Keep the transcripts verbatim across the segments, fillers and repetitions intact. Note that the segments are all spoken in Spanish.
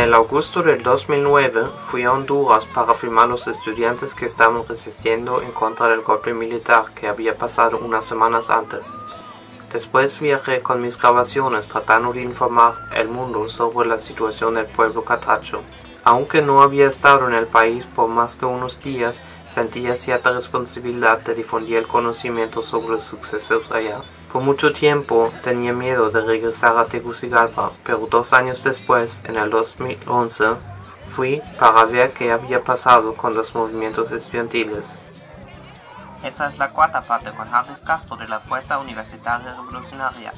el agosto del dos mil nueve fui a Honduras para filmar los estudiantes que estaban resistiendo en contra del golpe militar que había pasado unas semanas antes. Después viajé con mis grabaciones tratando de informar al mundo sobre la situación del pueblo catracho. Aunque no había estado en el país por más que unos días, sentía cierta responsabilidad de difundir el conocimiento sobre los sucesos allá. Por mucho tiempo tenía miedo de regresar a Tegucigalpa, pero dos años después, en el dos mil once, fui para ver qué había pasado con los movimientos estudiantiles. Esa es la cuarta parte con Harris Castro de la Fuerza Universitaria Revolucionaria.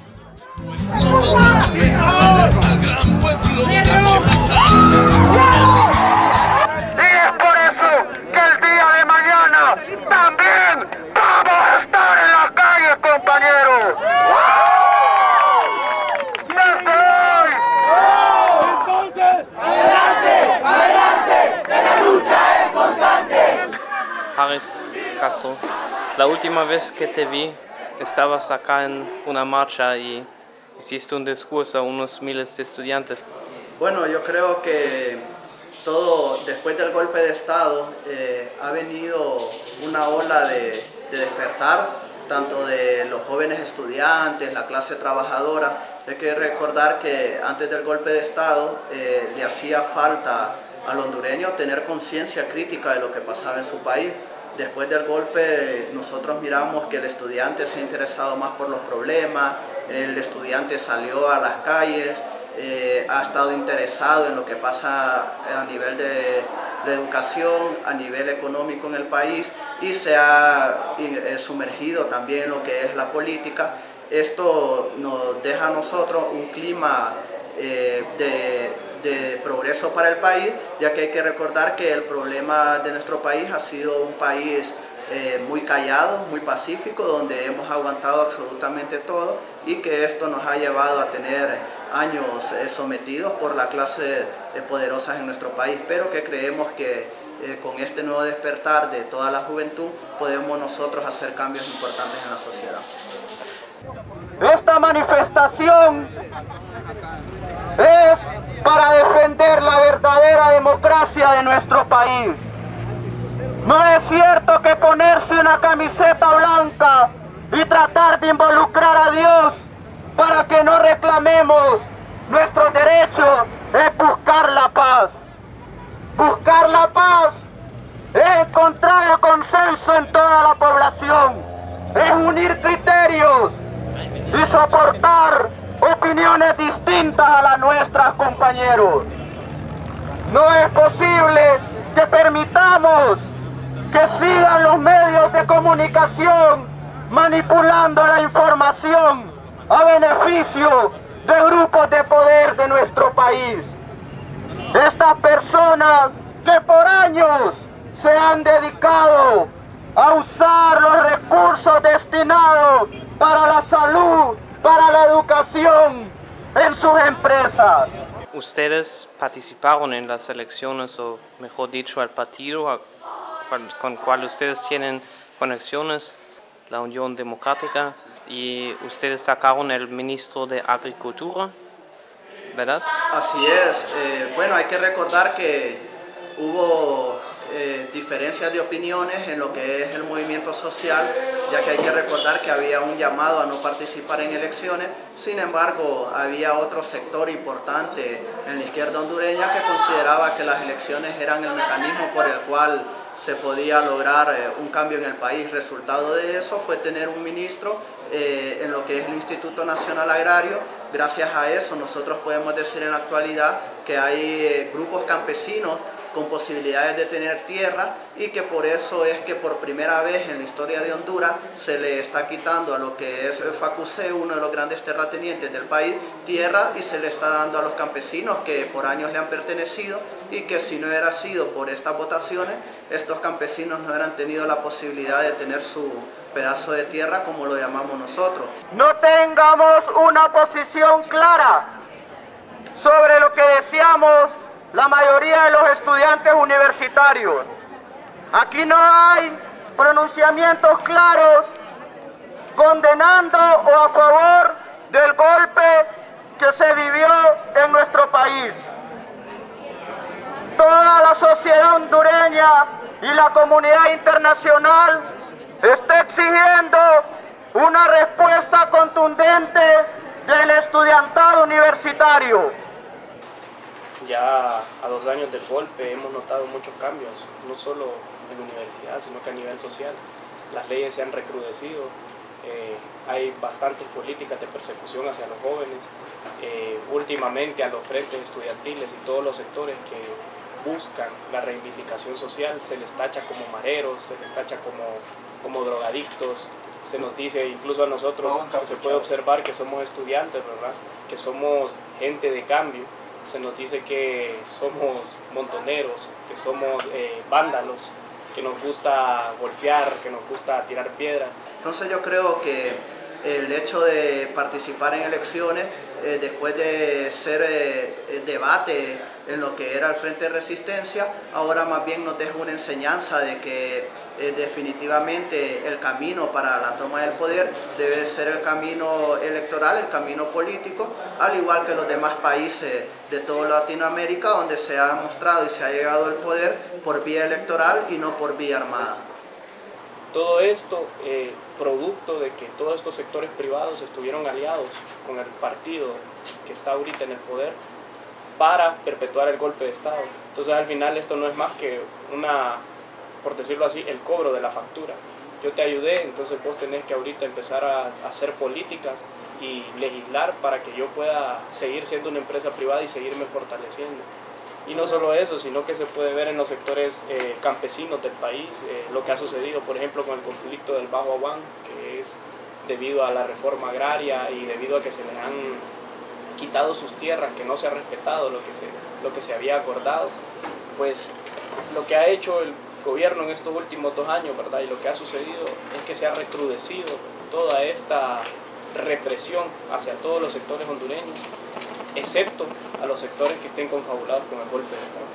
Harris Castro, la última vez que te vi, estabas acá en una marcha y hiciste un discurso a unos miles de estudiantes. Bueno, yo creo que todo, después del golpe de Estado, eh, ha venido una ola de, de despertar, tanto de los jóvenes estudiantes, la clase trabajadora. Hay que recordar que antes del golpe de Estado eh, le hacía falta al hondureño tener conciencia crítica de lo que pasaba en su país. Después del golpe nosotros miramos que el estudiante se ha interesado más por los problemas, el estudiante salió a las calles, eh, ha estado interesado en lo que pasa a nivel de, de educación, a nivel económico en el país, y se ha eh, sumergido también en lo que es la política. Esto nos deja a nosotros un clima eh, de de progreso para el país, ya que hay que recordar que el problema de nuestro país ha sido un país eh, muy callado, muy pacífico, donde hemos aguantado absolutamente todo y que esto nos ha llevado a tener años eh, sometidos por la clase de poderosas en nuestro país, pero que creemos que eh, con este nuevo despertar de toda la juventud podemos nosotros hacer cambios importantes en la sociedad. Esta manifestación es para defender la verdadera democracia de nuestro país. No es cierto que ponerse una camiseta blanca y tratar de involucrar a Dios para que no reclamemos nuestros derechos es buscar la paz. Buscar la paz es encontrar el consenso en toda la población, es unir criterios y soportar opiniones distintas a las nuestras, compañeros. No es posible que permitamos que sigan los medios de comunicación manipulando la información a beneficio de grupos de poder de nuestro país. Estas personas que por años se han dedicado a usar los recursos destinados para la salud, para la educación en sus empresas. ¿Ustedes participaron en las elecciones, o mejor dicho, al partido con el cual ustedes tienen conexiones, la Unión Democrática, y ustedes sacaron el ministro de Agricultura, ¿verdad? Así es. Eh, bueno, hay que recordar que hubo Eh, diferencias de opiniones en lo que es el movimiento social, ya que hay que recordar que había un llamado a no participar en elecciones. Sin embargo, había otro sector importante en la izquierda hondureña que consideraba que las elecciones eran el mecanismo por el cual se podía lograr eh, un cambio en el país. Resultado de eso fue tener un ministro eh, en lo que es el Instituto Nacional Agrario. Gracias a eso nosotros podemos decir en la actualidad que hay eh, grupos campesinos con posibilidades de tener tierra, y que por eso es que por primera vez en la historia de Honduras se le está quitando a lo que es FACUCE, uno de los grandes terratenientes del país, tierra, y se le está dando a los campesinos que por años le han pertenecido, y que si no hubiera sido por estas votaciones, estos campesinos no hubieran tenido la posibilidad de tener su pedazo de tierra, como lo llamamos nosotros. No tengamos una posición clara sobre lo que deseamos la mayoría de los estudiantes universitarios. Aquí no hay pronunciamientos claros condenando o a favor del golpe que se vivió en nuestro país. Colombia y la comunidad internacional está exigiendo una respuesta contundente del estudiantado universitario. Ya a dos años del golpe hemos notado muchos cambios, no solo en la universidad, sino que a nivel social. Las leyes se han recrudecido, eh, hay bastantes políticas de persecución hacia los jóvenes. Eh, últimamente a los frentes estudiantiles y todos los sectores que buscan la reivindicación social se les tacha como mareros, se les tacha como, como drogadictos. Se nos dice, incluso a nosotros, que se puede observar que somos estudiantes, ¿verdad? Que somos gente de cambio. Se nos dice que somos montoneros, que somos eh, vándalos, que nos gusta golpear, que nos gusta tirar piedras. Entonces yo creo que el hecho de participar en elecciones, eh, después de ser eh, debate en lo que era el Frente de Resistencia, ahora más bien nos deja una enseñanza de que eh, definitivamente el camino para la toma del poder debe ser el camino electoral, el camino político, al igual que los demás países de toda Latinoamérica, donde se ha mostrado y se ha llegado al poder por vía electoral y no por vía armada. Todo esto eh, producto de que todos estos sectores privados estuvieron aliados con el partido que está ahorita en el poder para perpetuar el golpe de Estado. Entonces al final esto no es más que una, por decirlo así, el cobro de la factura. Yo te ayudé, entonces vos tenés que ahorita empezar a, a hacer políticas y legislar para que yo pueda seguir siendo una empresa privada y seguirme fortaleciendo. Y no solo eso, sino que se puede ver en los sectores eh, campesinos del país, eh, lo que ha sucedido, por ejemplo, con el conflicto del Bajo Aguán, que es debido a la reforma agraria y debido a que se les han quitado sus tierras, que no se ha respetado lo que se, lo que se había acordado. Pues lo que ha hecho el gobierno en estos últimos dos años, ¿verdad? Y lo que ha sucedido es que se ha recrudecido toda esta represión hacia todos los sectores hondureños, excepto a los sectores que estén confabulados con el golpe de Estado.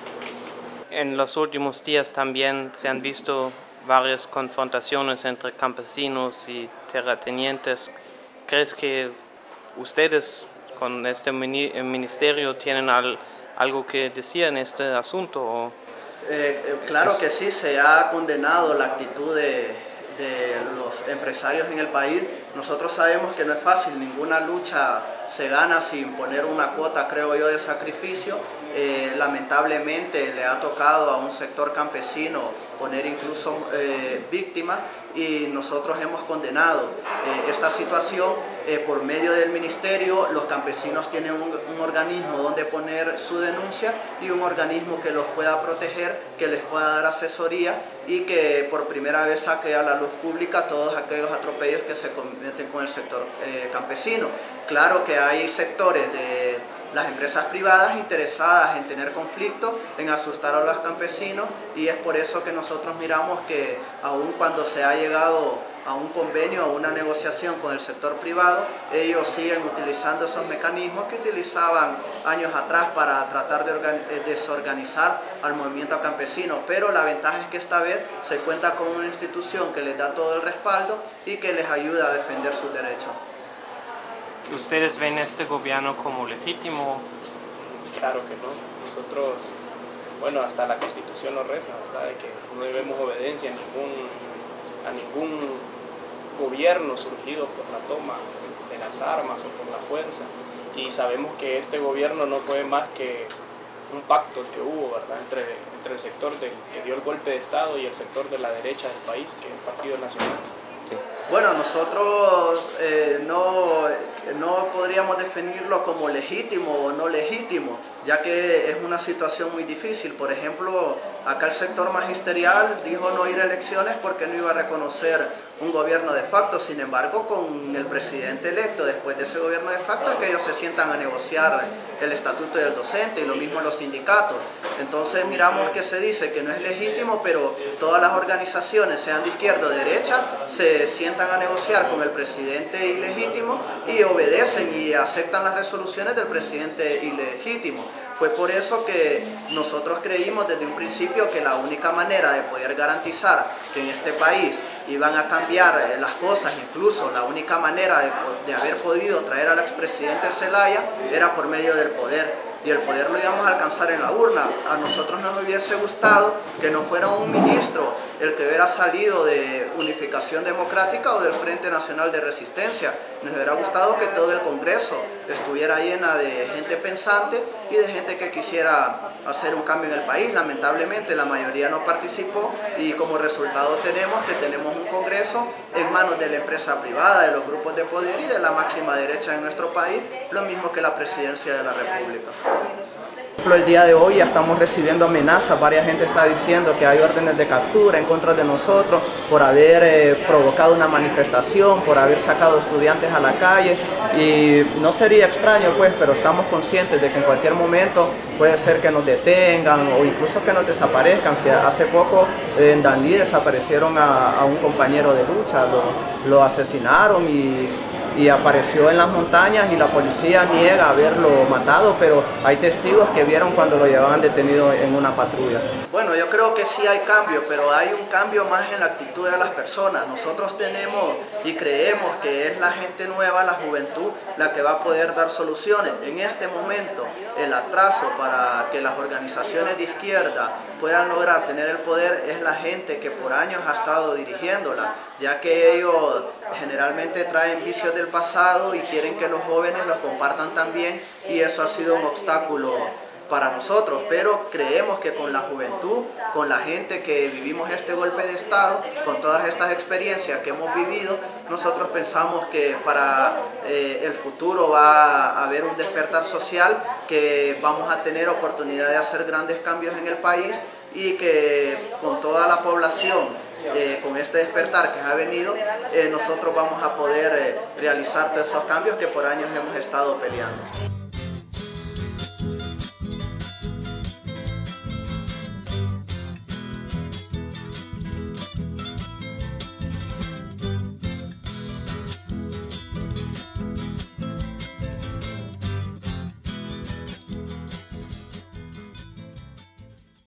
En los últimos días también se han visto varias confrontaciones entre campesinos y terratenientes. ¿Crees que ustedes con este ministerio tienen al, algo que decir en este asunto? ¿O? Eh, eh, claro que sí, se ha condenado la actitud de, de los empresarios en el país. Nosotros sabemos que no es fácil, ninguna lucha se gana sin poner una cuota, creo yo, de sacrificio. Eh, lamentablemente le ha tocado a un sector campesino poner incluso eh, víctimas y nosotros hemos condenado eh, esta situación. Eh, por medio del ministerio los campesinos tienen un, un organismo donde poner su denuncia y un organismo que los pueda proteger, que les pueda dar asesoría y que por primera vez saque a la luz pública todos aquellos atropellos que se cometen con el sector eh, campesino. Claro que hay sectores de las empresas privadas interesadas en tener conflictos, en asustar a los campesinos, y es por eso que nosotros miramos que aun cuando se ha llegado a un convenio, a una negociación con el sector privado, ellos siguen utilizando esos mecanismos que utilizaban años atrás para tratar de desorganizar al movimiento campesino, pero la ventaja es que esta vez se cuenta con una institución que les da todo el respaldo y que les ayuda a defender sus derechos. ¿Ustedes ven este gobierno como legítimo? Claro que no. Nosotros, bueno, hasta la Constitución nos reza, ¿verdad?, de que no debemos obediencia a ningún, a ningún gobierno surgido por la toma de las armas o por la fuerza. Y sabemos que este gobierno no fue más que un pacto que hubo, ¿verdad?, entre, entre el sector del, que dio el golpe de Estado y el sector de la derecha del país, que es el Partido Nacional. Sí. Bueno, nosotros eh, no, no podríamos definirlo como legítimo o no legítimo, ya que es una situación muy difícil. Por ejemplo, acá el sector magisterial dijo no ir a elecciones porque no iba a reconocer un gobierno de facto. Sin embargo, con el presidente electo, después de ese gobierno de facto, es que ellos se sientan a negociar el estatuto del docente y lo mismo los sindicatos. Entonces miramos que se dice que no es legítimo, pero todas las organizaciones, sean de izquierda o de derecha, se sientan a negociar con el presidente ilegítimo y obedecen y aceptan las resoluciones del presidente ilegítimo. Fue por eso que nosotros creímos desde un principio que la única manera de poder garantizar que en este país iban a cambiar las cosas, incluso la única manera de, de haber podido traer al expresidente Zelaya, era por medio del poder. y el poder lo íbamos a alcanzar en la urna. A nosotros nos hubiese gustado que no fuera un ministro el que hubiera salido de Unificación Democrática o del Frente Nacional de Resistencia. Nos hubiera gustado que todo el Congreso estuviera llena de gente pensante y de gente que quisiera hacer un cambio en el país. Lamentablemente la mayoría no participó y como resultado tenemos que tenemos un Congreso en manos de la empresa privada, de los grupos de poder y de la máxima derecha en nuestro país, lo mismo que la presidencia de la República. El día de hoy ya estamos recibiendo amenazas, varias gente está diciendo que hay órdenes de captura en contra de nosotros por haber eh, provocado una manifestación, por haber sacado estudiantes a la calle, y no sería extraño pues, pero estamos conscientes de que en cualquier momento puede ser que nos detengan o incluso que nos desaparezcan. Si hace poco eh, en Danlí desaparecieron a, a un compañero de lucha, lo, lo asesinaron y y apareció en las montañas y la policía niega haberlo matado, pero hay testigos que vieron cuando lo llevaban detenido en una patrulla. Bueno, yo creo que sí hay cambio, pero hay un cambio más en la actitud de las personas. Nosotros tenemos y creemos que es la gente nueva, la juventud, la que va a poder dar soluciones. En este momento, el atraso para que las organizaciones de izquierda puedan lograr tener el poder es la gente que por años ha estado dirigiéndola, ya que ellos generalmente traen vicios del pasado y quieren que los jóvenes los compartan también, y eso ha sido un obstáculo para nosotros, pero creemos que con la juventud, con la gente que vivimos este golpe de Estado, con todas estas experiencias que hemos vivido, nosotros pensamos que para eh, el futuro va a haber un despertar social, que vamos a tener oportunidad de hacer grandes cambios en el país y que con toda la población, Eh, con este despertar que ha venido, eh, nosotros vamos a poder eh, realizar todos esos cambios que por años hemos estado peleando.